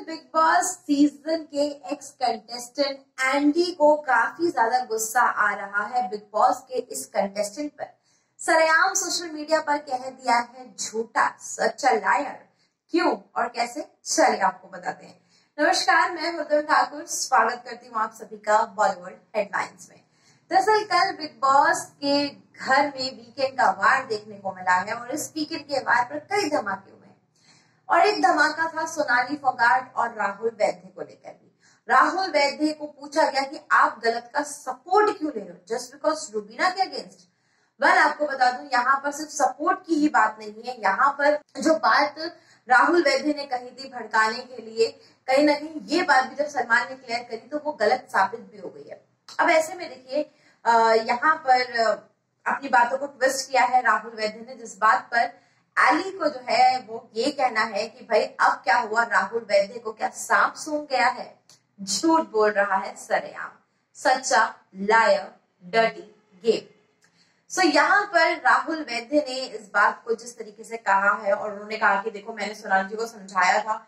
Big Boss season के ex contestant Andy को काफी ज्यादा गुस्सा आ रहा है बिग बॉस के इस कंटेस्टेंट पर। सरेआम सोशल मीडिया पर कह दिया है झूठा, सच्चा लायर। क्यों और कैसे, चलिए आपको बताते हैं। नमस्कार, मैं हुदम ठाकुर स्वागत करती हूँ आप सभी का बॉलीवुड हेडलाइंस में। दरअसल कल बिग बॉस के घर में वीकेंड का वार देखने को मिला है और इस वीकेंड के वार पर कई धमाके हुए हैं और एक धमाका था सोनाली फोगाट और राहुल वैद्य को लेकर भी। राहुल वैद्य को पूछा गया कि आप गलत का सपोर्ट क्यों ले रहे हो जस्ट बिकॉज रुबीना के अगेंस्ट। वेल आपको बता दूं, यहाँ पर सिर्फ सपोर्ट की ही बात नहीं है, यहाँ पर जो बात राहुल वैद्य ने कही थी भड़काने के लिए, कहीं ना कहीं ये बात भी जब सलमान ने क्लियर करी तो वो गलत साबित भी हो गई है। अब ऐसे में देखिए, यहाँ पर अपनी बातों को ट्विस्ट किया है राहुल वैद्य ने, जिस बात पर एली को जो है वो ये कहना है कि भाई अब क्या हुआ, राहुल वैद्य को क्या सांप सूंघ गया है। झूठ बोल रहा है सरेआम, सच्चा लायर, डर्टी गेम। सो यहाँ पर राहुल वैद्य ने इस बात को जिस तरीके से कहा है और उन्होंने कहा कि देखो मैंने सोनाली जी को समझाया था,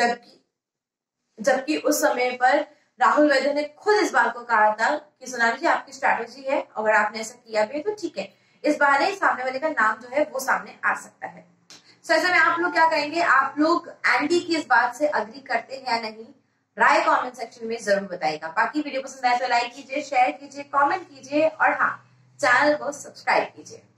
जबकि उस समय पर राहुल वैद्य ने खुद इस बात को कहा था कि सोनाली जी आपकी स्ट्रैटेजी है, अगर आपने ऐसा किया भी है तो ठीक है, इस बारे सामने वाले का नाम जो है वो सामने आ सकता है। सो ऐसे में आप लोग क्या कहेंगे, आप लोग एंडी की इस बात से अग्री करते हैं या नहीं, राय कमेंट सेक्शन में जरूर बताइएगा। बाकी वीडियो पसंद आए तो लाइक कीजिए, शेयर कीजिए, कमेंट कीजिए और हाँ, चैनल को सब्सक्राइब कीजिए।